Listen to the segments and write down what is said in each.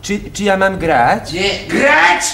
Czy ja mam grać? Nie, grać!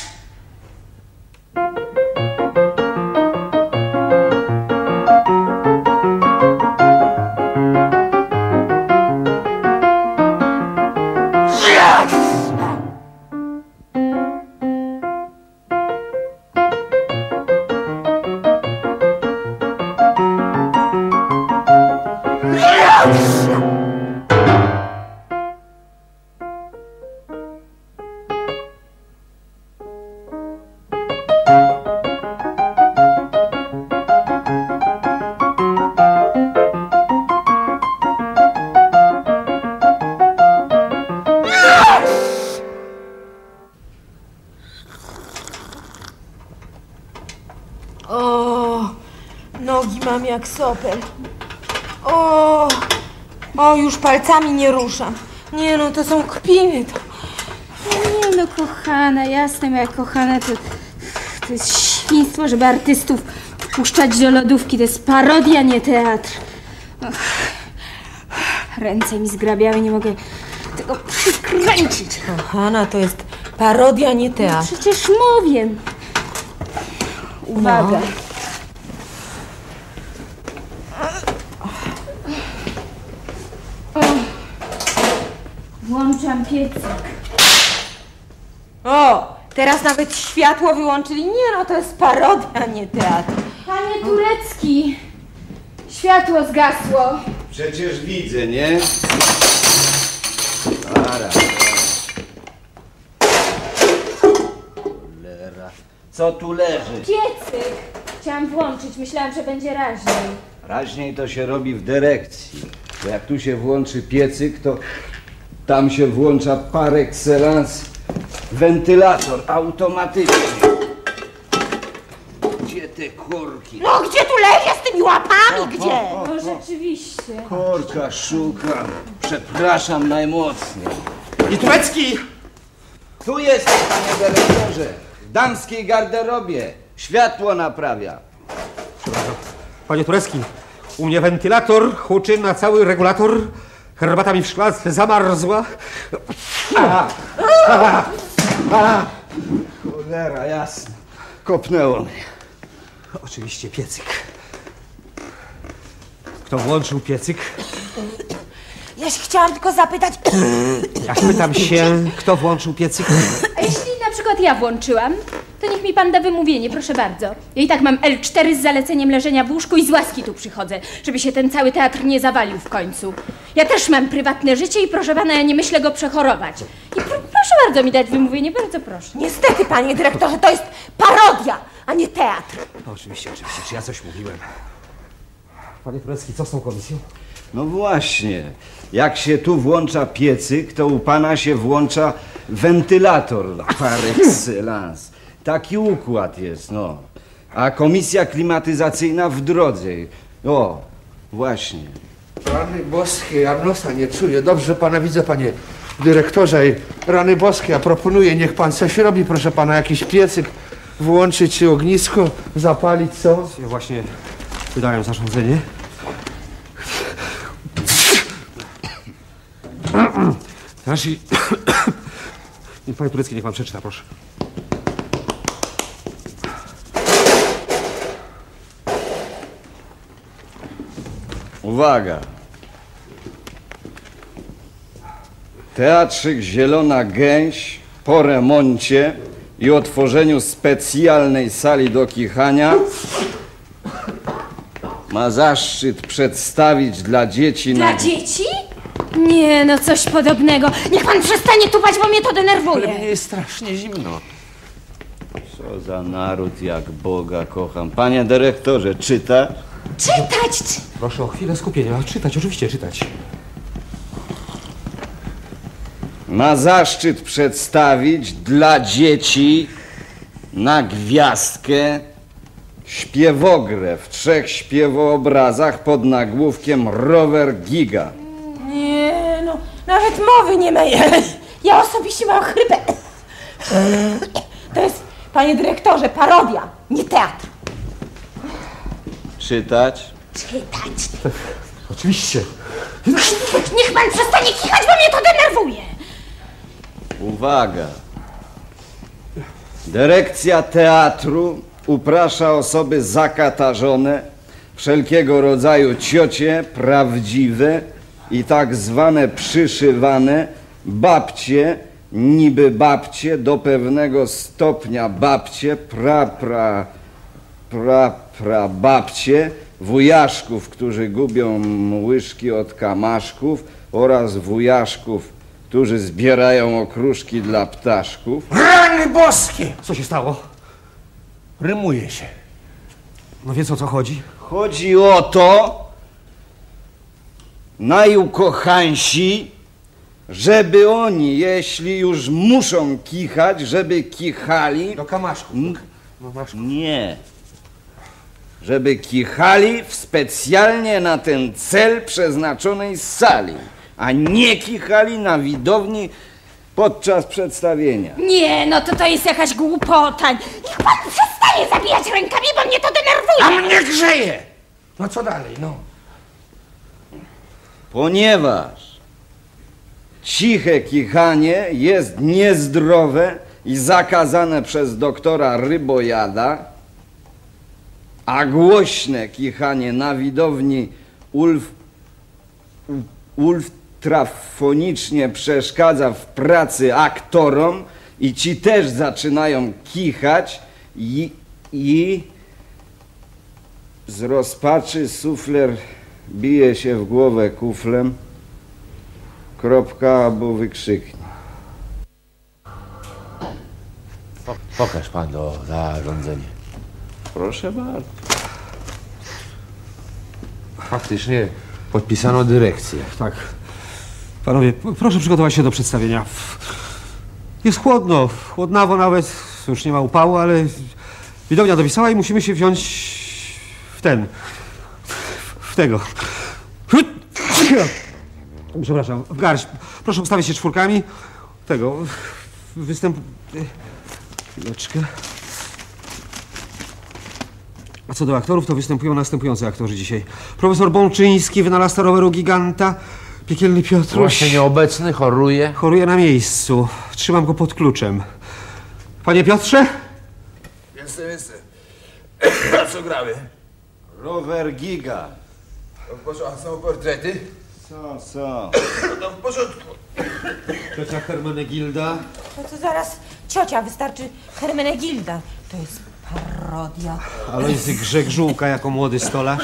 Nogi mam jak sopel. O, już palcami nie ruszam. Nie no, to są kpiny. Nie no, kochana, jasne moja kochana, to jest świństwo, żeby artystów wpuszczać do lodówki. To jest parodia, nie teatr. Ręce mi zgrabiały, nie mogę tego przykręcić. Kochana, to jest parodia, nie teatr. No przecież mówię. Uwaga. No. Włączam piecyk. O, teraz nawet światło wyłączyli. Nie no, to jest parodia, nie teatr. Panie Turecki, światło zgasło. Przecież widzę, nie? Ara. Cholera. Co tu leży? Piecyk. Chciałam włączyć, myślałam, że będzie raźniej. Raźniej to się robi w dyrekcji. Bo jak tu się włączy piecyk, to tam się włącza par excellence wentylator automatycznie. Gdzie te korki? No gdzie tu lezie z tymi łapami, gdzie? No rzeczywiście. Korka szukam. Przepraszam najmocniej. I Turecki! Tu jest, panie dyrektorze. W damskiej garderobie. Światło naprawia. Panie Turecki, u mnie wentylator huczy na cały regulator. Herbata mi w szklance zamarzła. Cholera, jasne. Kopnęło mnie. Oczywiście piecyk. Kto włączył piecyk? Ja się chciałam tylko zapytać... Ja pytam się, kto włączył piecyk? A jeśli na przykład ja włączyłam, to niech mi pan da wymówienie, proszę bardzo. Ja i tak mam L4 z zaleceniem leżenia w łóżku i z łaski tu przychodzę, żeby się ten cały teatr nie zawalił w końcu. Ja też mam prywatne życie i proszę pana, ja nie myślę go przechorować. I proszę bardzo mi dać wymówienie, bardzo proszę. Niestety, panie dyrektorze, to jest parodia, a nie teatr. No, oczywiście, czy ja coś mówiłem? Panie Turecki, co z tą komisją? No właśnie, jak się tu włącza piecyk, to u pana się włącza wentylator par excellence. Taki układ jest, no. A komisja klimatyzacyjna w drodze. O, właśnie. Rany boskie, ja nosa nie czuję. Dobrze pana widzę, panie dyrektorze. I rany boskie, ja proponuję, niech pan coś robi, proszę pana, jakiś piecyk włączyć, ognisko zapalić, co? Ja właśnie wydałem zarządzenie. Znaczy... Panie Turecki, niech pan przeczyta, proszę. Uwaga. Teatrzyk Zielona Gęś po remoncie i otworzeniu specjalnej sali do kichania ma zaszczyt przedstawić dla dzieci Dla dzieci? Nie, no coś podobnego. Niech pan przestanie tupać, bo mnie to denerwuje. Ale mnie jest strasznie zimno. Co za naród, jak Boga kocham. Panie dyrektorze, czyta? Czytać! Proszę o chwilę skupienia. Czytać, oczywiście czytać. Ma zaszczyt przedstawić dla dzieci na gwiazdkę śpiewogrę w 3 śpiewoobrazach pod nagłówkiem Rower Giga. Nie no, nawet mowy nie ma. Ja osobiście mam chrypę. To jest, panie dyrektorze, parodia, nie teatr. Czytać? Czytać. Oczywiście. Niech pan przestanie kichać, bo mnie to denerwuje. Uwaga! Dyrekcja teatru uprasza osoby zakatarzone, wszelkiego rodzaju ciocie, prawdziwe i tak zwane przyszywane, babcie, niby babcie, do pewnego stopnia babcie, babcie, wujaszków, którzy gubią łyżki od kamaszków oraz wujaszków, którzy zbierają okruszki dla ptaszków. Rany boskie! Co się stało? Rymuje się. No więc o co chodzi? Chodzi o to, najukochańsi, żeby oni, jeśli już muszą kichać, żeby kichali... Do kamaszków. Nie. Żeby kichali w specjalnie na ten cel przeznaczonej sali, a nie kichali na widowni podczas przedstawienia. Nie, no to jest jakaś głupota. Niech pan przestanie zabijać rękami, bo mnie to denerwuje. A mnie grzeje! No co dalej, no? Ponieważ ciche kichanie jest niezdrowe i zakazane przez doktora Rybojada, a głośne kichanie na widowni ultrafonicznie przeszkadza w pracy aktorom i ci też zaczynają kichać i z rozpaczy sufler bije się w głowę kuflem, kropka albo wykrzyknie. Pokaż pan to zarządzenie. Proszę bardzo. Faktycznie podpisano dyrekcję. Tak. Panowie, proszę przygotować się do przedstawienia. Jest chłodno, chłodnawo nawet, już nie ma upału, ale widownia dopisała i musimy się wziąć w tego. Przepraszam, w garść. Proszę ustawić się czwórkami. Chwileczkę. A co do aktorów, to występują następujący aktorzy dzisiaj. Profesor Bączyński, wynalazca roweru giganta, piekielny Piotruś. Właśnie nieobecny, choruje. Choruje na miejscu. Trzymam go pod kluczem. Panie Piotrze? Jestem. A co grały? Rower giga. A są portrety? Co? No to w porządku. Ciocia Hermenegilda. To zaraz ciocia, wystarczy Hermenegilda. To jest parodia. Alojzy Grzegżółka jako młody stolarz.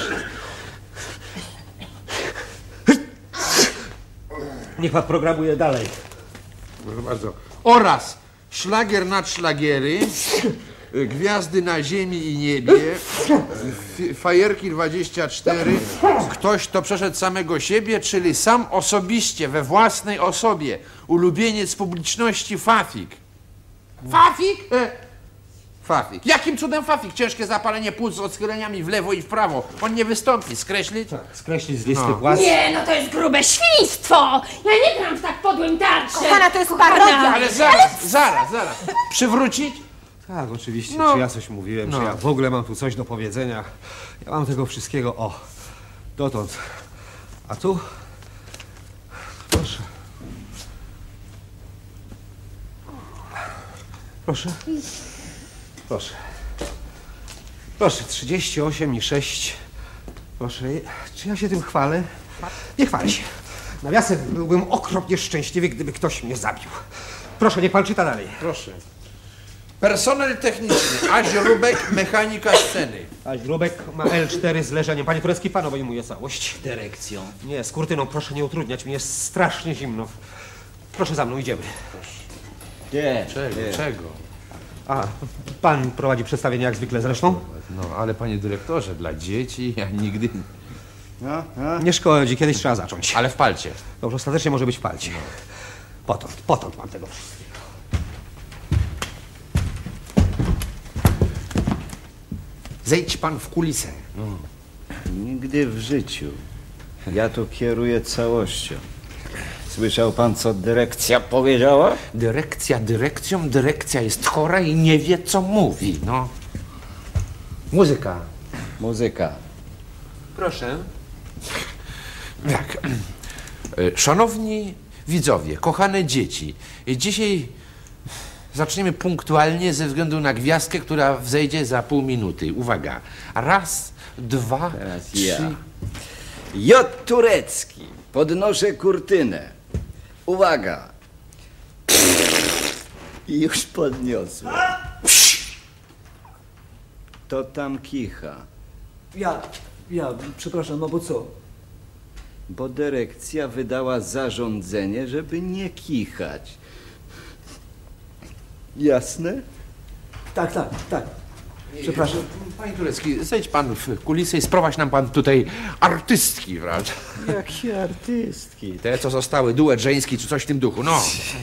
Niech pan programuje dalej. Proszę bardzo. Oraz szlagier nad szlagiery, gwiazdy na ziemi i niebie, fajerki 24, ktoś, kto przeszedł samego siebie, czyli sam osobiście, we własnej osobie, ulubieniec publiczności Fafik. Fafik? Fafik. Jakim cudem Fafik? Ciężkie zapalenie płuc z odchyleniami w lewo i w prawo. On nie wystąpi. Skreślić? Skreślić z listy płac. Nie, no to jest grube świństwo. Ja nie gram w tak podłym teatrze. Kochana, to jest parodia. Ale zaraz. Przywrócić? Tak, oczywiście. No. Czy ja coś mówiłem, czy ja w ogóle mam tu coś do powiedzenia? Ja mam tego wszystkiego, dotąd. A tu? Proszę. Proszę. Proszę, 38,6. Proszę, czy ja się tym chwalę? Nie chwalę się. Nawiasem, byłbym okropnie szczęśliwy, gdyby ktoś mnie zabił. Proszę, niech pan czyta dalej. Proszę. Personel techniczny. Aś Rubek, mechanika sceny. Aś Grubek ma L4 z leżeniem. Panie Turecki, pan obejmuje całość. Dyrekcją. Nie, z kurtyną proszę nie utrudniać. Mi jest strasznie zimno. Proszę za mną, idziemy. Nie. Czego? A, pan prowadzi przedstawienie jak zwykle zresztą? No, ale panie dyrektorze, dla dzieci ja nigdy... Nie szkodzi, kiedyś trzeba zacząć. Ale w palcie. Dobrze, ostatecznie może być w palcie. Potąd mam tego wszystkiego. Zejdź pan w kulisę. Nigdy w życiu. Ja tu kieruję całością. Słyszał pan, co dyrekcja powiedziała? Dyrekcja dyrekcją, dyrekcja jest chora i nie wie, co mówi, no. Muzyka. Muzyka. Proszę. Tak. Szanowni widzowie, kochane dzieci, dzisiaj zaczniemy punktualnie ze względu na gwiazdkę, która wzejdzie za pół minuty. Uwaga. Raz, dwa, Teraz trzy. ja. J. Turecki. Podnoszę kurtynę. Uwaga. I już podniosłem. To tam kicha. Ja, przepraszam, no bo co? Bo dyrekcja wydała zarządzenie, żeby nie kichać. Jasne? Tak. Przepraszam. Panie Turecki, zejdź pan w kulisy i sprowadź nam pan tutaj artystki, prawda? Jakie artystki. Te, co zostały, duet żeński czy coś w tym duchu, no.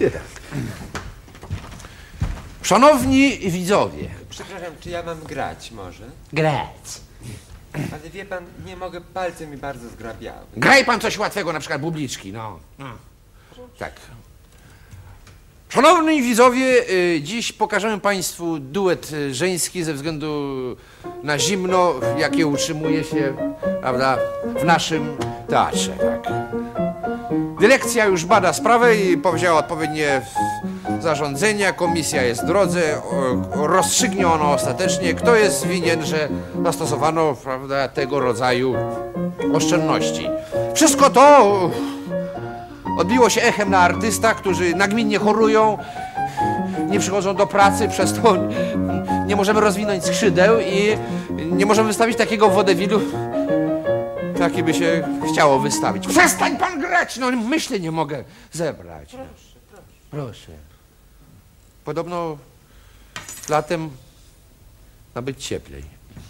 Szanowni widzowie. Przepraszam, czy ja mam grać może? Grać. Ale wie pan, nie mogę, palce mi bardzo zgrabiały. Graj pan coś łatwego, na przykład bubliczki, no. Tak. Szanowni widzowie, dziś pokażemy państwu duet żeński ze względu na zimno, jakie utrzymuje się, prawda, w naszym teatrze, tak. Dyrekcja już bada sprawę i powzięła odpowiednie zarządzenia, komisja jest w drodze, rozstrzygnie ono ostatecznie, kto jest winien, że zastosowano, prawda, tego rodzaju oszczędności. Wszystko to odbiło się echem na artystach, którzy nagminnie chorują, nie przychodzą do pracy, przez to nie możemy rozwinąć skrzydeł i nie możemy wystawić takiego wodewilu, jaki by się chciało wystawić. Przestań pan grać! No myśli nie mogę zebrać. Proszę. Podobno latem ma być cieplej.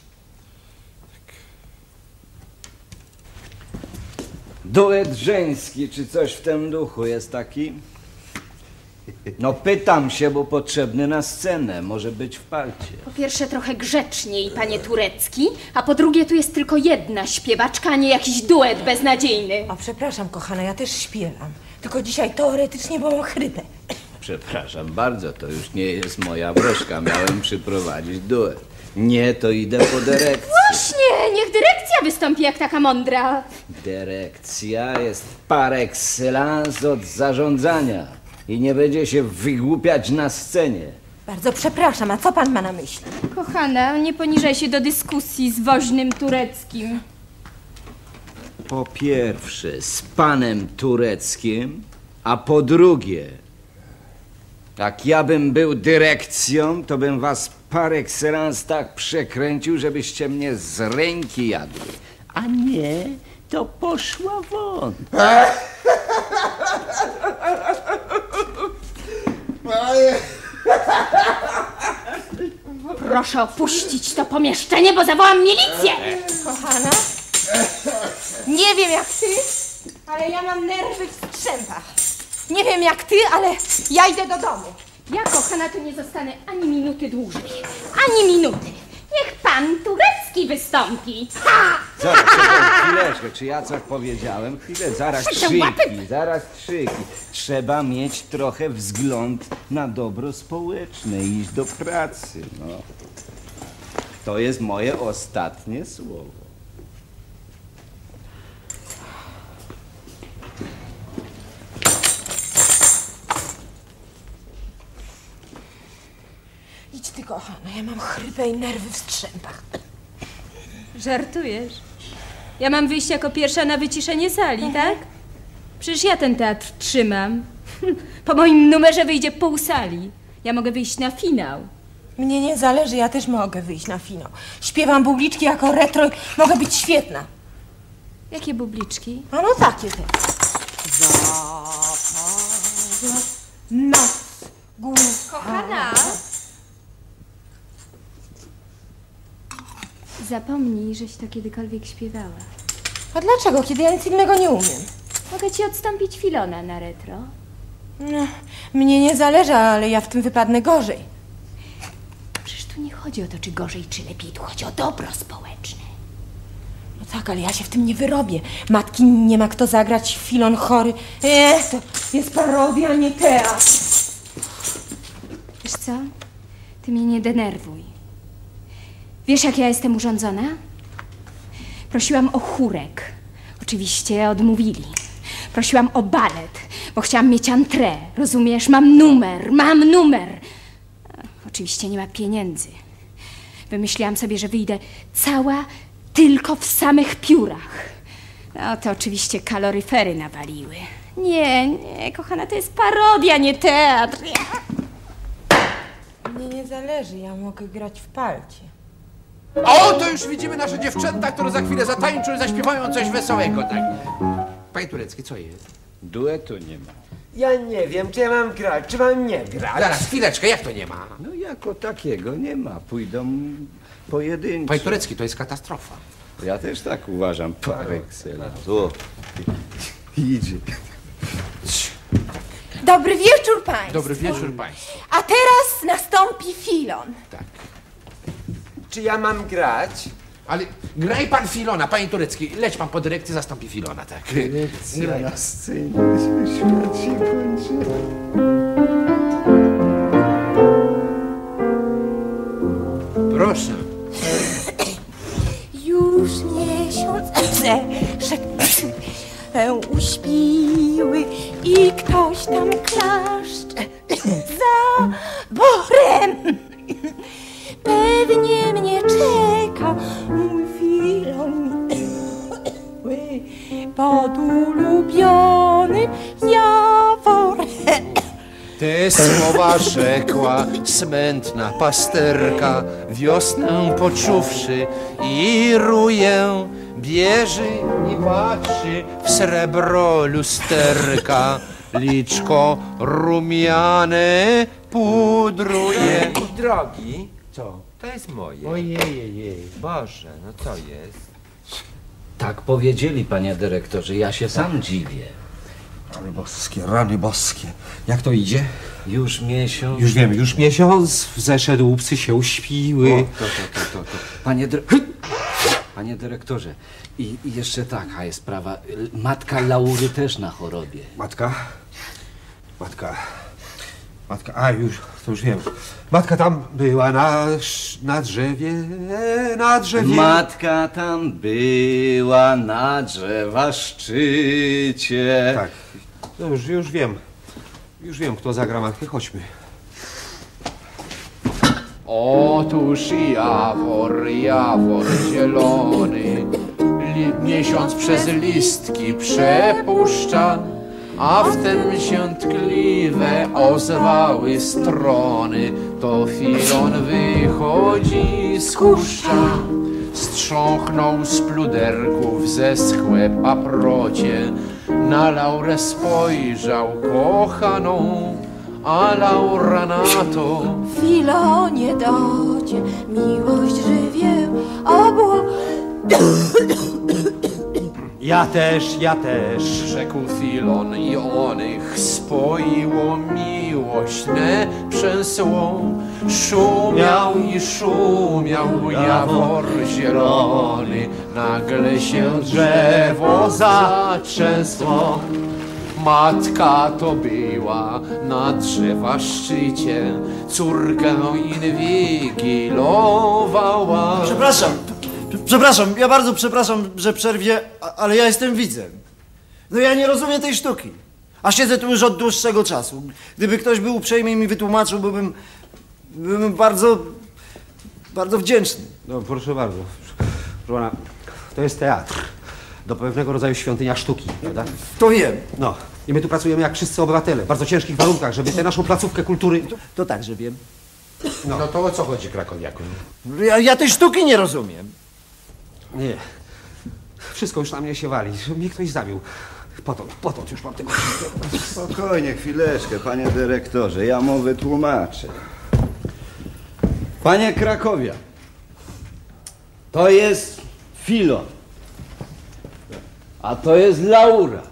Duet żeński, czy coś w tym duchu jest taki? No pytam się, bo potrzebny na scenę, może być w palcie. Po pierwsze trochę grzeczniej, panie Turecki, a po drugie tu jest tylko jedna śpiewaczka, a nie jakiś duet beznadziejny. O, przepraszam, kochana, ja też śpiewam. Tylko dzisiaj teoretycznie, bo mam chrypę. Przepraszam bardzo, to już nie jest moja broszka, miałem przyprowadzić duet. Nie, to idę po dyrekcję. Właśnie, niech dyrekcja wystąpi jak taka mądra. Dyrekcja jest par excellence od zarządzania i nie będzie się wygłupiać na scenie. Bardzo przepraszam, a co pan ma na myśli? Kochana, nie poniżaj się do dyskusji z woźnym Tureckim. Po pierwsze z panem Tureckim, a po drugie, jak ja bym był dyrekcją, to bym was par excellence tak przekręcił, żebyście mnie z ręki jadły. A nie, to poszła won. Proszę opuścić to pomieszczenie, bo zawołam milicję! Kochana? Nie wiem jak ty, ale ja mam nerwy w strzępach. Nie wiem jak ty, ale ja idę do domu. Ja, kochana, tu nie zostanę ani minuty dłużej. Ani minuty. Niech pan Turecki wystąpi. Ha! Zaraz, chwileczkę, czy ja coś powiedziałem? Chwilę, zaraz krzyki. Trzeba mieć trochę wzgląd na dobro społeczne i iść do pracy, no. To jest moje ostatnie słowo. Idź ty, kochana, ja mam chrypę i nerwy w strzępach. Żartujesz? Ja mam wyjść jako pierwsza na wyciszenie sali, tak? Przecież ja ten teatr trzymam. Po moim numerze wyjdzie pół sali. Ja mogę wyjść na finał. Mnie nie zależy, ja też mogę wyjść na finał. Śpiewam bubliczki jako retro i mogę być świetna. Jakie bubliczki? A no takie te. Zapadła noc, Kochana! Zapomnij, żeś to kiedykolwiek śpiewała. A dlaczego, kiedy ja nic innego nie umiem? Mogę ci odstąpić Filona na retro. No, mnie nie zależy, ale ja w tym wypadnę gorzej. Przecież tu nie chodzi o to, czy gorzej, czy lepiej. Tu chodzi o dobro społeczne. No tak, ale ja się w tym nie wyrobię. Matki nie ma kto zagrać, Filon chory. To jest parodia, nie teatr. Wiesz co? Ty mnie nie denerwuj. Wiesz, jak ja jestem urządzona? Prosiłam o chórek. Oczywiście odmówili. Prosiłam o balet. bo chciałam mieć entrée, rozumiesz? Mam numer. Oczywiście nie ma pieniędzy. Wymyśliłam sobie, że wyjdę cała tylko w samych piórach. No to oczywiście kaloryfery nawaliły. Nie, kochana, to jest parodia, nie teatr. Mnie nie zależy, ja mogę grać w palcie. O, to już widzimy nasze dziewczęta, które za chwilę zatańczą i zaśpiewają coś wesołego. Tak. Panie Turecki, co jest? Duetu nie ma. Ja nie wiem, czy ja mam grać, czy mam nie grać. Zaraz, chwileczkę, jak to nie ma? No jako takiego nie ma. Pójdą pojedynczo. Panie Turecki, to jest katastrofa. Ja też tak uważam, par excellence. O, idzie. Dobry wieczór państwu. Dobry wieczór państwu. A teraz nastąpi Filon. Czy ja mam grać? Ale graj pan Filona, panie Turecki. Leć pan po dyrekcję, zastąpi Filona, tak. Dyrekcja na scenie, świat się kończy. Proszę. Już miesiąc zeszedł, uśpiły i ktoś tam klaszcze za borem. Pewnie mnie czeka mój Filon pod ulubionym jaworem. Te słowa rzekła smętna pasterka, wiosnę poczuwszy i ruję, bierze i patrzy w srebro lusterka, liczko rumiane pudruje. Drogi, Co? to jest moje. Ojej. Boże, no co jest? Tak powiedzieli, panie dyrektorze, ja się sam dziwię. Rany boskie. Jak to idzie? Już miesiąc... Już wiem, już miesiąc zeszedł, psy się uśpiły. O, to. Panie dyrektorze, i jeszcze taka jest sprawa. Matka Laury też na chorobie. Matka, a już, to już wiem. Matka tam była na drzewie. Matka tam była na drzewa szczycie. Tak, no już wiem. Już wiem, kto zagra matkę, chodźmy. Otóż jawor zielony, miesiąc przez listki przepuszcza, a wtem się tkliwe ozwały strony. To Filon wychodzi z kuszcza, strząchnął z pluderków zeschłe paprocie, na Laurę spojrzał kochaną, a Laura na to: Filonie docie, miłość żywie, obło. Ja też. rzekł Filon i onych spoiło miłośne przęsło. Szumiał jawor zielony, nagle się drzewo zatrzęsło. Matka to była na drzewa szczycie, córkę inwigilowała. Przepraszam, ja bardzo przepraszam, że przerwie, ale ja jestem widzem. No ja nie rozumiem tej sztuki. A siedzę tu już od dłuższego czasu. Gdyby ktoś był uprzejmy i mi wytłumaczył, byłbym bardzo wdzięczny. No proszę bardzo. Proszę pana, to jest teatr. Do pewnego rodzaju świątynia sztuki, prawda? To wiem. No. I my tu pracujemy jak wszyscy obywatele, w bardzo ciężkich warunkach, żeby tę naszą placówkę kultury... To także wiem. No to o co chodzi, krakowiaku? Ja tej sztuki nie rozumiem. Nie. Wszystko już na mnie się wali. Mnie ktoś zabił. Potąd już mam tego... Spokojnie, chwileczkę, panie dyrektorze, ja mu wytłumaczę. Panie Krakowia, to jest Filon, a to jest Laura.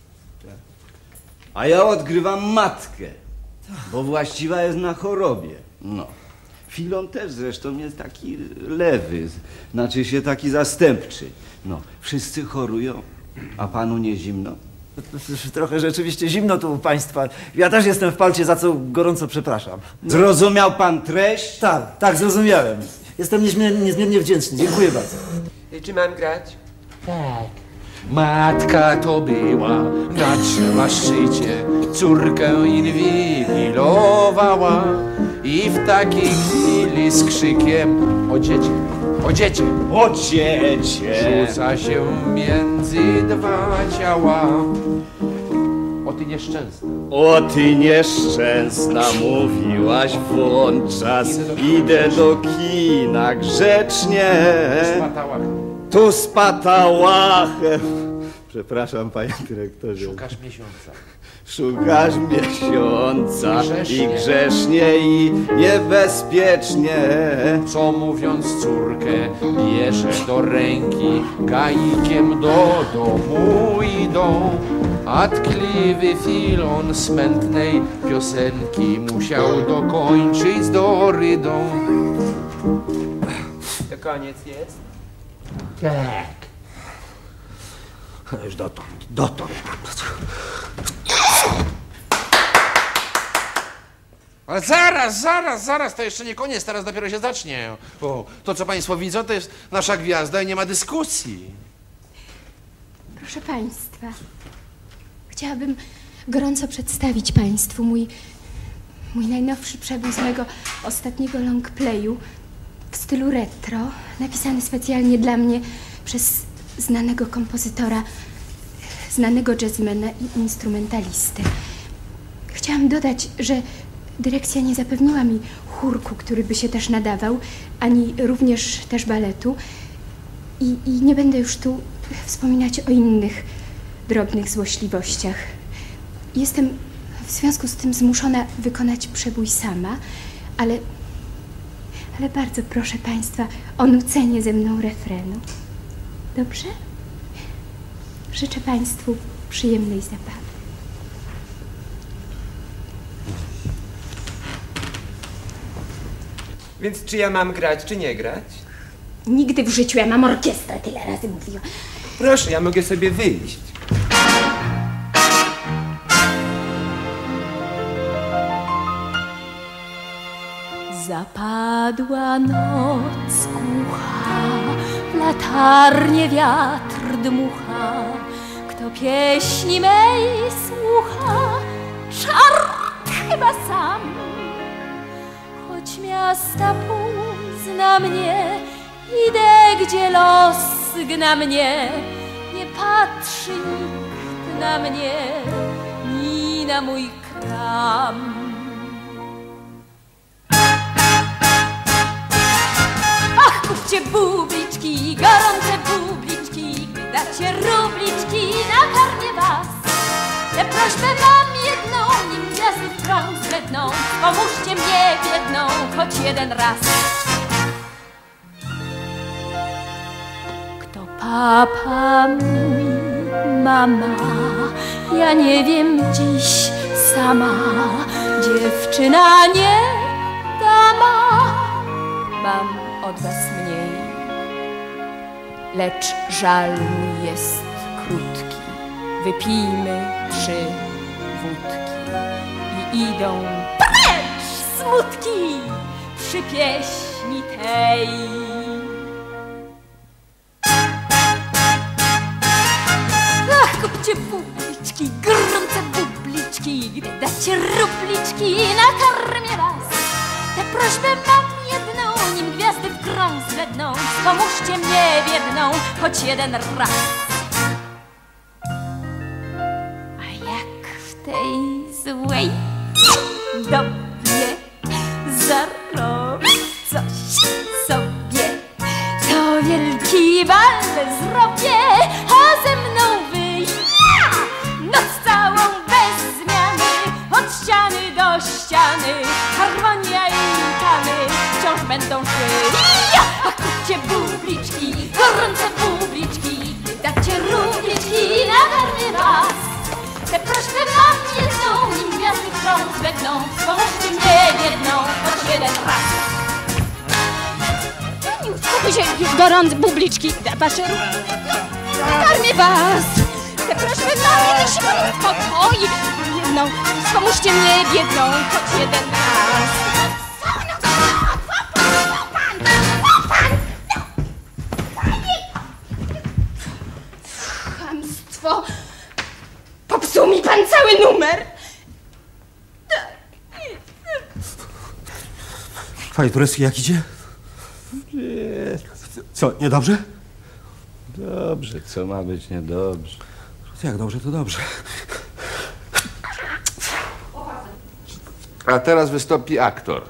A ja odgrywam matkę, bo właściwa jest na chorobie. No. Filon też zresztą jest taki lewy, znaczy się taki zastępczy. No, wszyscy chorują, a panu nie zimno? Trochę rzeczywiście zimno tu u państwa. Ja też jestem w palcie, za co gorąco przepraszam. Zrozumiał pan treść? Tak, zrozumiałem. Jestem niezmiernie wdzięczny. Dziękuję bardzo. Czy mam grać? Tak. Matka to była na drzewa szczycie, córkę inwigilowała i w takiej chwili z krzykiem o dziecię, o dziecię, O dziecię! rzuca się między dwa ciała. O ty nieszczęsna. O ty nieszczęsna, mówiłaś włączas, idę do kina grzecznie. Spatałach. Tu z patałachem. Przepraszam, panie dyrektorze. Szukasz miesiąca. Szukasz miesiąca Grzecznie. i grzecznie i niebezpiecznie. Co mówiąc córkę bierze do ręki, gaikiem do domu idą. A tkliwy Filon smętnej piosenki musiał dokończyć z Dorydą. To koniec jest? Tak. Już dotąd. Ale zaraz, to jeszcze nie koniec, teraz dopiero się zacznie. O, to, co państwo widzą, to jest nasza gwiazda i nie ma dyskusji. Proszę Państwa, chciałabym gorąco przedstawić Państwu mój najnowszy przewóz mego ostatniego longplayu w stylu retro, napisany specjalnie dla mnie przez znanego kompozytora, znanego jazzmana i instrumentalistę. Chciałam dodać, że dyrekcja nie zapewniła mi chórku, który by się też nadawał, ani również też baletu. I nie będę już tu wspominać o innych drobnych złośliwościach. Jestem w związku z tym zmuszona wykonać przebój sama, ale bardzo proszę Państwa o nucenie ze mną refrenu. Dobrze? Życzę Państwu przyjemnej zabawy. Więc czy ja mam grać, czy nie grać? Nigdy w życiu ja mam orkiestrę, tyle razy mówiłam. Proszę, ja mogę sobie wyjść. Zapadła noc głucha, w latarnie wiatr dmucha. Kto pieśni mej słucha, czart chyba sam. Choć miasta pół zna mnie, idę gdzie los gna mnie. Nie patrzy nikt na mnie, ni na mój kram. Ach, kupcie bubliczki, gorące bubliczki, gdy dacie rubliczki, nakarmię was. Tę prośbę mam jedną, nim gwiazdy w krąg zbledną, pomóżcie mnie biedną, choć jeden raz. Kto papa mój, mama, ja nie wiem dziś sama. Dziewczyna nie dama, mam od was mniej, lecz żal mój jest krótki. Wypijmy 3 wódki i idą precz smutki przy pieśni tej. Ach, kupcie bubliczki, gorące bubliczki, gdy dacie rubliczki, nakarmię was. Tę prośbę mam jedną, nim gwiazdy w krąg zbledną, pomóżcie mnie biedną, choć jeden raz. A jak w tej złej dobie zarobię coś sobie, to wielki bal zrobię, a ze mną wy ja, noc całą bez zmiany, od ściany do ściany, harmonia i tany wciąż będą szły. Ja! A kupcie bubliczki, gorące bubliczki, dacie rubliczki, nakarmię was. Tę prośbę mam jedną, nim gwiazdy w krąg zbledną, pomóżcie mnie biedną, choć jeden raz. Nie uspokój się, gorące bubliczki, wasze nakarmię was. Tę prośbę mam jeden, spokój, jedną, pomóżcie mnie biedną, choć jeden raz. mój numer. Panie Turecki, jak idzie? Co, niedobrze? Dobrze, co ma być niedobrze? Jak dobrze, to dobrze. A teraz wystąpi aktor.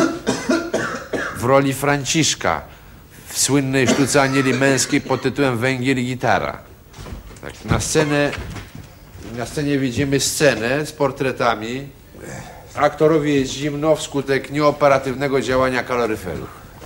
W roli Franciszka w słynnej sztuce anieli męskiej pod tytułem Węgiel i gitara. Tak, na scenie widzimy scenę z portretami. Aktorowi jest zimno wskutek nieoperatywnego działania kaloryferów.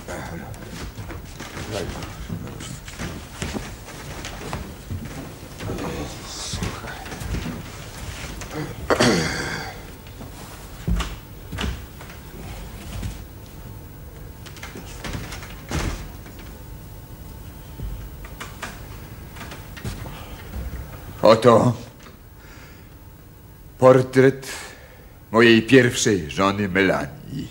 Oto portret mojej pierwszej żony Melanii.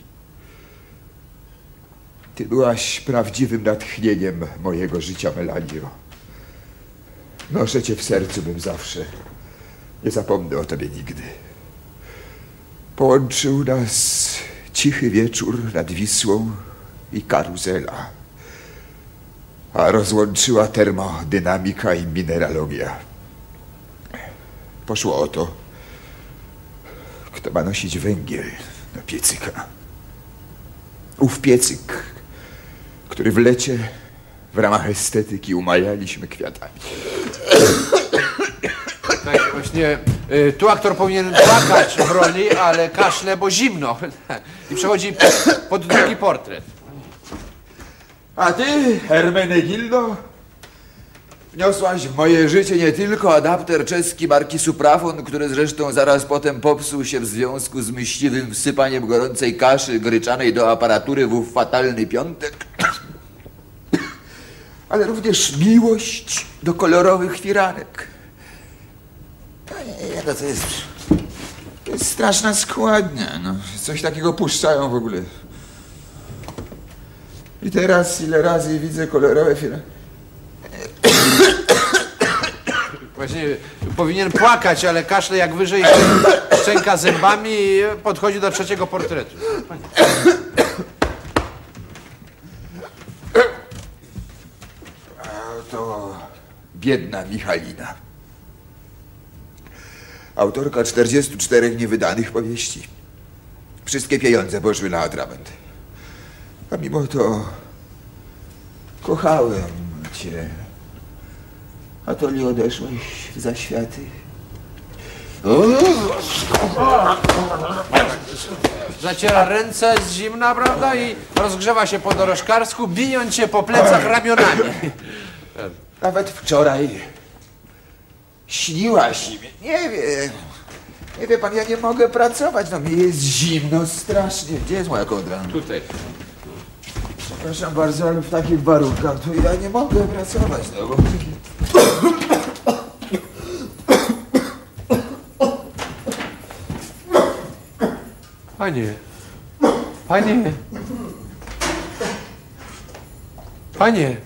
Ty byłaś prawdziwym natchnieniem mojego życia, Melanio. Noszę cię w sercu bym zawsze. Nie zapomnę o tobie nigdy. Połączył nas cichy wieczór nad Wisłą i karuzela, a rozłączyła termodynamika i mineralogia. Poszło o to, kto ma nosić węgiel do piecyka. Ów piecyk, który w lecie w ramach estetyki umajaliśmy kwiatami. Tak, właśnie tu aktor powinien płakać w roli, ale kaszle, bo zimno. I przechodzi pod drugi portret. A ty, Hermenegildo, wniosłaś w moje życie nie tylko adapter czeski marki Suprafon, który zresztą zaraz potem popsuł się w związku z myśliwym wsypaniem gorącej kaszy gryczanej do aparatury w ów fatalny piątek, ale również miłość do kolorowych firanek. No to jest straszna składnia, no. Coś takiego puszczają w ogóle. I teraz ile razy widzę kolorowe firanki. Właśnie powinien płakać, ale kaszle jak wyżej szczęka zębami i podchodzi do trzeciego portretu. A to biedna Michalina. Autorka 44 niewydanych powieści. Wszystkie pieniądze poszły na atrament. A mimo to kochałem cię. A to nie odeszłeś w zaświaty. Zaciera ręce z zimna, prawda? I rozgrzewa się po dorożkarsku, bijąc się po plecach ramionami. Nawet wczoraj śniłaś mi. Nie wie pan, ja nie mogę pracować. No mi jest zimno strasznie. Gdzie jest moja kołdra? Tutaj. Przepraszam bardzo, ale w takich warunkach to ja nie mogę pracować. No, bo... Panie. Panie. Panie.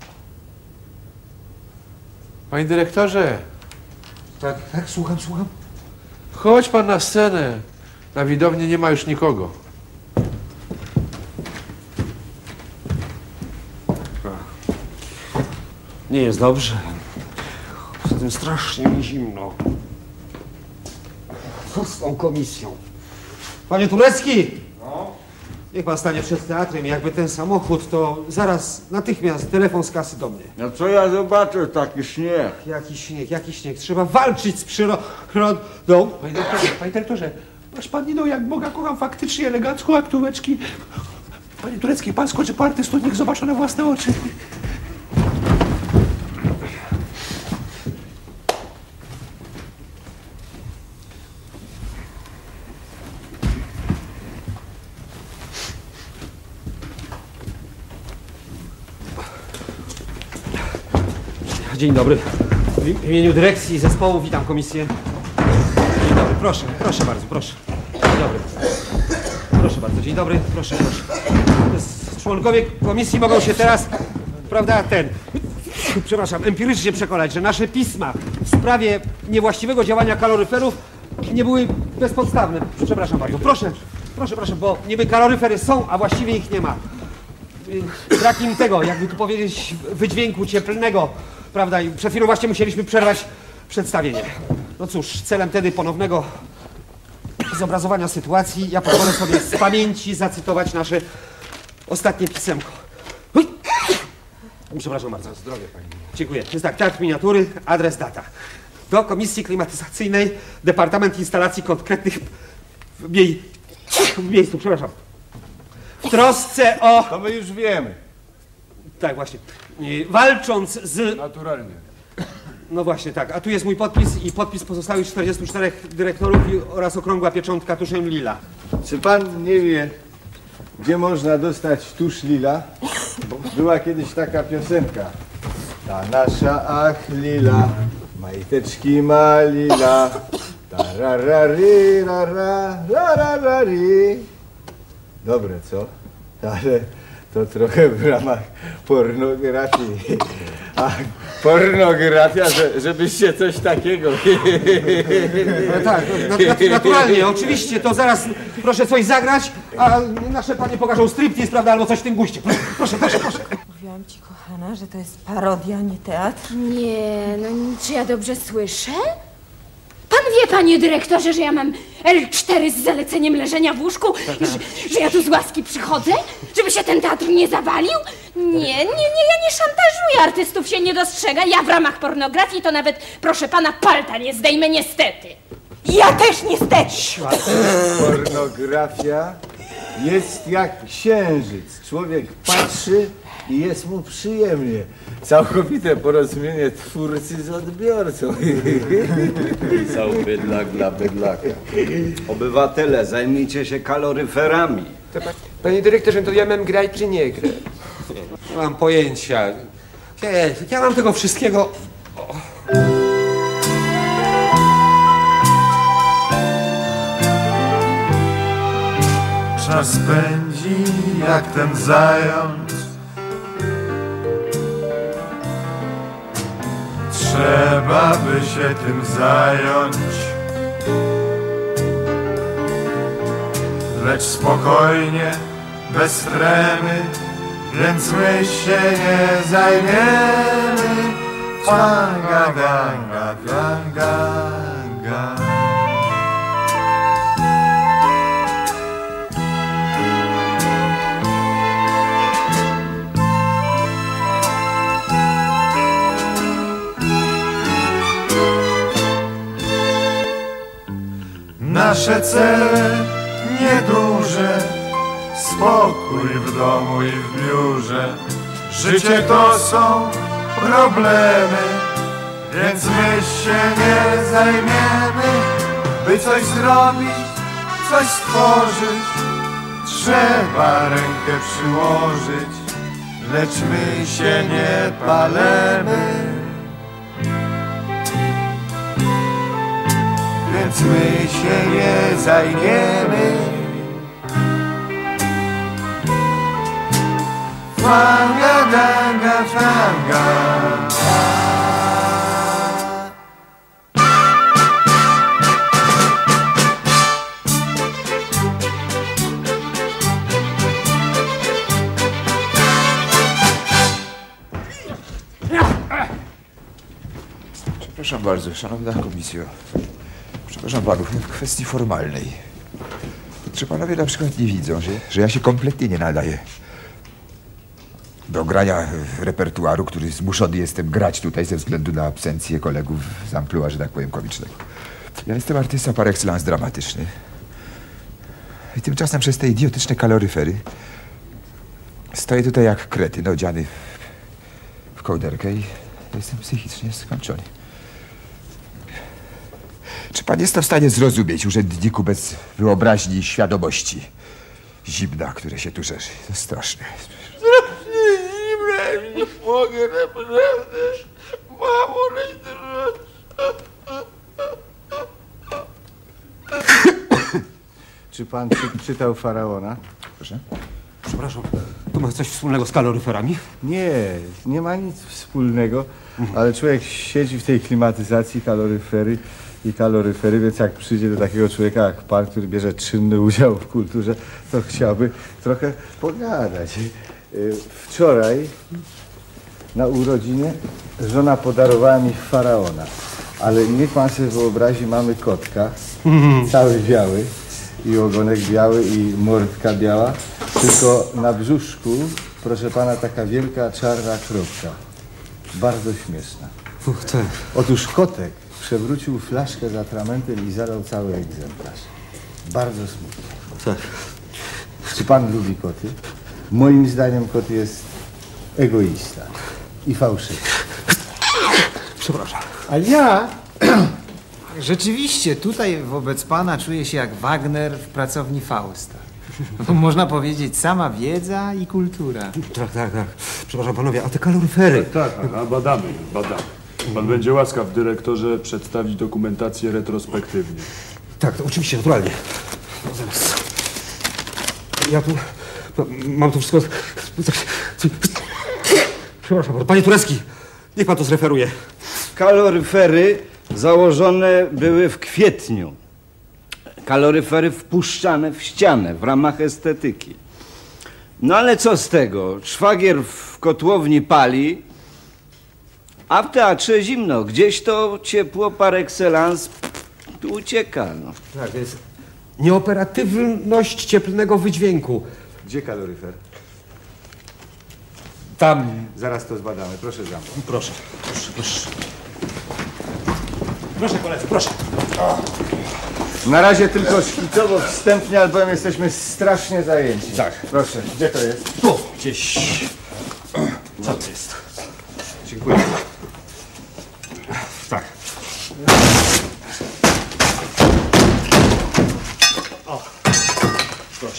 Panie dyrektorze. Tak, słucham. Chodź pan na scenę. Na widowni nie ma już nikogo. Nie jest dobrze. Poza tym strasznie mi zimno. Co z tą komisją? Panie Turecki! No? Niech pan stanie przed teatrem. Jakby ten samochód, to zaraz, natychmiast telefon z kasy do mnie. No co ja zobaczę, taki śnieg? Jaki śnieg? Trzeba walczyć z przyrodą. Panie dyrektorze, patrz pan, no jak Boga kocham, faktycznie elegancko, aktóweczki. Panie Turecki, pan skoczy po artystu, niech zobaczy na własne oczy. Dzień dobry. W imieniu dyrekcji zespołu witam komisję. Dzień dobry, proszę bardzo, proszę. Dzień dobry. Proszę bardzo, dzień dobry, proszę. Członkowie komisji mogą się teraz, prawda, empirycznie przekonać, że nasze pisma w sprawie niewłaściwego działania kaloryferów nie były bezpodstawne. Przepraszam bardzo. Proszę, bo niby kaloryfery są, a właściwie ich nie ma. Brak im tego, jakby tu powiedzieć, wydźwięku cieplnego, prawda? I przed chwilą właśnie musieliśmy przerwać przedstawienie. No cóż, celem wtedy ponownego zobrazowania sytuacji ja pozwolę sobie z pamięci zacytować nasze ostatnie pisemko. Uj! Przepraszam bardzo. Zdrowie pani. Dziękuję. To jest tak, teatr miniatury, adres, data. Do Komisji Klimatyzacyjnej, Departament Instalacji Konkretnych w miejscu, przepraszam. W trosce o... To my już wiemy. Tak, właśnie. Walcząc z... Naturalnie. No właśnie, tak. A tu jest mój podpis i podpis pozostałych 44 dyrektorów oraz okrągła pieczątka tuszem lila. Czy pan nie wie, gdzie można dostać tusz lila? Bo była kiedyś taka piosenka. Ta nasza ach lila, majteczki ma lila. Tararari, rara, rararari. Dobre, co? Ale to trochę w ramach pornografii. A pornografia, żebyście coś takiego. No tak, naturalnie, oczywiście, to zaraz proszę coś zagrać, a nasze panie pokażą striptease, prawda, albo coś w tym guście. Proszę. Mówiłam ci, kochana, że to jest parodia, nie teatr. Nie, no czy ja dobrze słyszę? Pan wie, panie dyrektorze, że ja mam L4 z zaleceniem leżenia w łóżku? Że ja tu z łaski przychodzę? Żeby się ten teatr nie zawalił? Nie, ja nie szantażuję, artystów się nie dostrzega. Ja w ramach pornografii to nawet, proszę pana, palta nie zdejmę, niestety. Ja też niestety. Pornografia jest jak księżyc. Człowiek patrzy i jest mu przyjemnie. Całkowite porozumienie twórcy z odbiorcą. Cały bydlak dla bydlaka. Obywatele, zajmijcie się kaloryferami. Panie dyrektorze, to ja mam grać czy nie grać? Nie mam pojęcia. Ja mam tego wszystkiego... Czas pędzi jak ten zając. Trzeba by się tym zająć. Lecz spokojnie, bez tremy, więc my się nie zajmiemy. Fanga, ganga, ganga, ganga. Nasze cele nieduże, spokój w domu i w biurze. Życie to są problemy, więc my się nie zajmiemy. By coś zrobić, coś stworzyć, trzeba rękę przyłożyć, lecz my się nie palemy. Więc my się nie zajmiemy. Fanga, danga, fanga. Przepraszam bardzo, szanowna komisjo. Przepraszam panów, w kwestii formalnej. Czy panowie na przykład nie widzą, że ja się kompletnie nie nadaję do grania repertuaru, który zmuszony jestem grać tutaj ze względu na absencję kolegów z amplua, że tak powiem, komicznego. Ja jestem artysta par excellence dramatyczny. I tymczasem przez te idiotyczne kaloryfery stoję tutaj jak kretyn odziany w kołderkę i jestem psychicznie skończony. Czy pan jest to w stanie zrozumieć, urzędniku bez wyobraźni i świadomości? Zimna, które się tu szerzy. To straszne. Strasznie zimne, nie mogę naprawdę. Mamo, Czy pan czytał Faraona? Proszę? Przepraszam, to ma coś wspólnego z kaloryferami? Nie ma nic wspólnego, ale człowiek siedzi w tej klimatyzacji, kaloryfery i kaloryfery, więc jak przyjdzie do takiego człowieka jak pan, który bierze czynny udział w kulturze, to chciałby trochę pogadać. Wczoraj na urodzinie żona podarowała mi faraona, ale niech pan sobie wyobrazi, mamy kotka, cały biały i ogonek biały i mordka biała, tylko na brzuszku, proszę pana, taka wielka czarna kropka. Bardzo śmieszna. Otóż kotek przewrócił flaszkę z atramentem i zalał cały egzemplarz. Bardzo smutno. Tak. Czy pan lubi koty? Moim zdaniem kot jest egoista i fałszywy. Przepraszam. A ja rzeczywiście tutaj wobec pana czuję się jak Wagner w pracowni Fausta. Można powiedzieć, sama wiedza i kultura. Tak. Przepraszam panowie, a te kaloryfery? Tak, badamy. Pan będzie łaskaw, dyrektorze, przedstawić dokumentację retrospektywnie. Tak, to oczywiście, naturalnie. Zaraz. Ja tu mam to wszystko... Przepraszam bardzo. Panie Turecki, niech pan to zreferuje. Kaloryfery założone były w kwietniu. Kaloryfery wpuszczane w ścianę w ramach estetyki. No ale co z tego? Szwagier w kotłowni pali, a w teatrze zimno. Gdzieś to ciepło par excellence tu ucieka. No. Tak, to jest nieoperatywność cieplnego wydźwięku. Gdzie kaloryfer? Tam. Zaraz to zbadamy. Proszę za mną. Proszę. Proszę koledzy, proszę. Na razie tylko szkicowo, wstępnie, albowiem jesteśmy strasznie zajęci. Tak. Proszę, gdzie to jest? Tu, gdzieś. Co to jest? Dziękuję. Tak. O, proszę.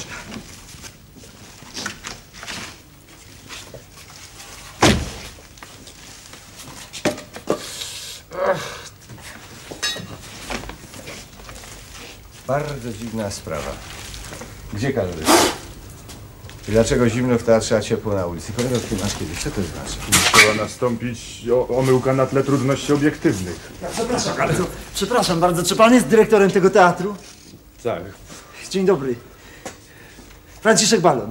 Bardzo dziwna sprawa. Gdzie kaloryfer? I dlaczego zimno w teatrze, a ciepło na ulicy? Kolego, ty masz kiedyś, co to znaczy? Musiała nastąpić omyłka na tle trudności obiektywnych. Przepraszam bardzo, czy pan jest dyrektorem tego teatru? Tak. Dzień dobry. Franciszek Balon.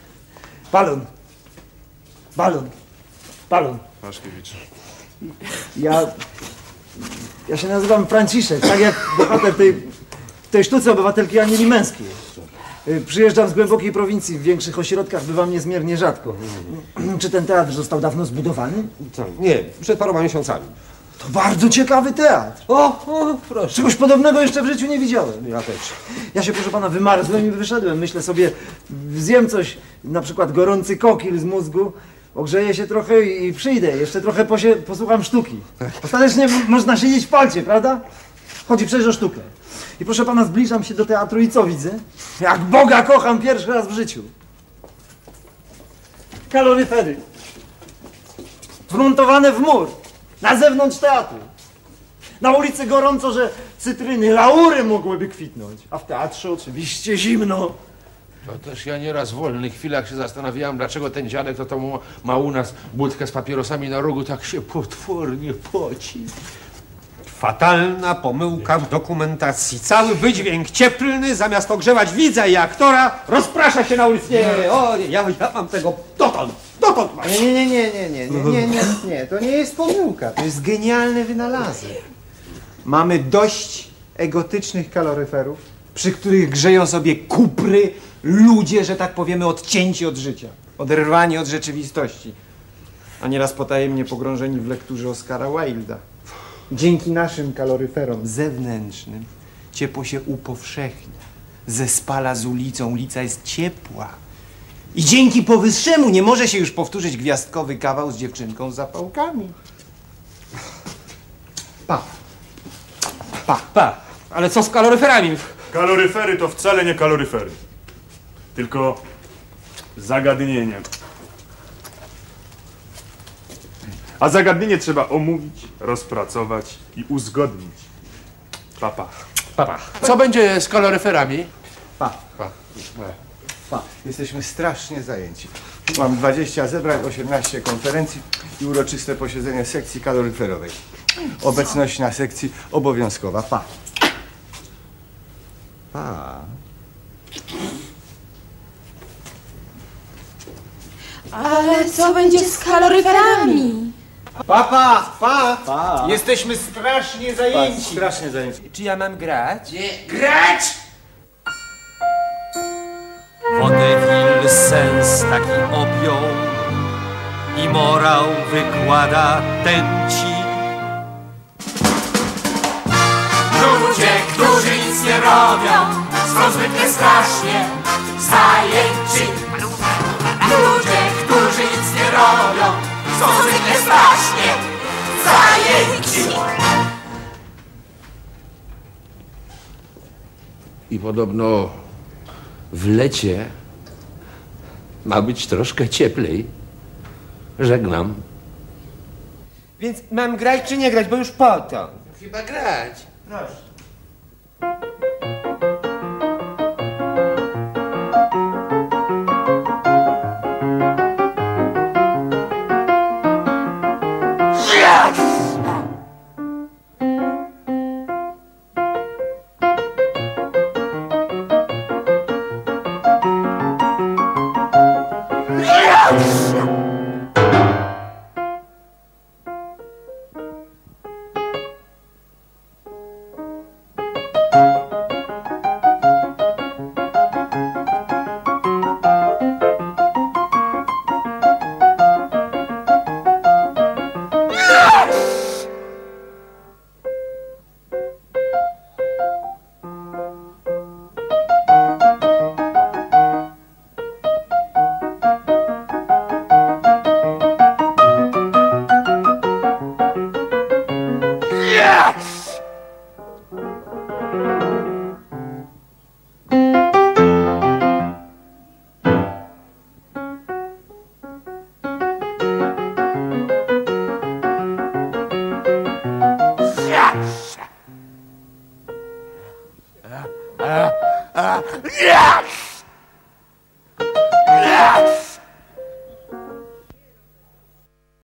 Balon. Paszkiewicz. Ja się nazywam Franciszek, tak jak bohater tej sztuce obywatelki Anieli Męskiej. Przyjeżdżam z głębokiej prowincji, w większych ośrodkach bywam niezmiernie rzadko. Czy ten teatr został dawno zbudowany? Nie, przed paroma miesiącami. To bardzo ciekawy teatr. O, proszę. Czegoś podobnego jeszcze w życiu nie widziałem. Ja też. Ja się, proszę pana, wymarzłem i wyszedłem. Myślę sobie, zjem coś, na przykład gorący kokil z mózgu, ogrzeję się trochę i przyjdę. Jeszcze trochę posłucham sztuki. Ostatecznie można siedzieć w palcie, prawda? Chodzi przecież o sztukę. I proszę pana, zbliżam się do teatru i co widzę? Jak Boga kocham pierwszy raz w życiu. Kaloryfery. Wmontowane w mur. Na zewnątrz teatru. Na ulicy gorąco, że cytryny, laury mogłyby kwitnąć. A w teatrze oczywiście zimno. No też ja nieraz w wolnych chwilach się zastanawiałem, dlaczego ten dziadek to ma u nas budkę z papierosami na rogu, tak się potwornie poci. Fatalna pomyłka w dokumentacji. Cały wydźwięk cieplny, zamiast ogrzewać widza i aktora, rozprasza się na ulicy. Ja mam tego dotąd masz. Nie, to nie jest pomyłka, to jest genialny wynalazek. Mamy dość egotycznych kaloryferów, przy których grzeją sobie kupry, ludzie, że tak powiemy, odcięci od życia, oderwani od rzeczywistości, a nieraz potajemnie pogrążeni w lekturze Oscara Wilda. Dzięki naszym kaloryferom zewnętrznym ciepło się upowszechnia, zespala z ulicą, ulica jest ciepła. I dzięki powyższemu nie może się już powtórzyć gwiazdkowy kawał z dziewczynką z zapałkami. Ale co z kaloryferami? Kaloryfery to wcale nie kaloryfery, tylko zagadnienie. A zagadnienie trzeba omówić, rozpracować i uzgodnić. Papa. Co będzie z kaloryferami? Jesteśmy strasznie zajęci. Mam 20 zebrań, 18 konferencji i uroczyste posiedzenie sekcji kaloryferowej. Obecność na sekcji obowiązkowa. Pa. Pa. Ale co będzie z kaloryferami? Pa! Jesteśmy strasznie zajęci. Strasznie zajęci. Czy ja mam grać? Grać! Wodewil sens taki objął i morał wykłada ten ci. Ludzie, którzy nic nie robią, są zwykle strasznie zajęci. Ludzie, którzy nic nie robią, są zwykle strasznie zajęci. I podobno w lecie ma być troszkę cieplej. Żegnam. Więc mam grać czy nie grać, bo już po to. Chyba grać. Proszę. Yes!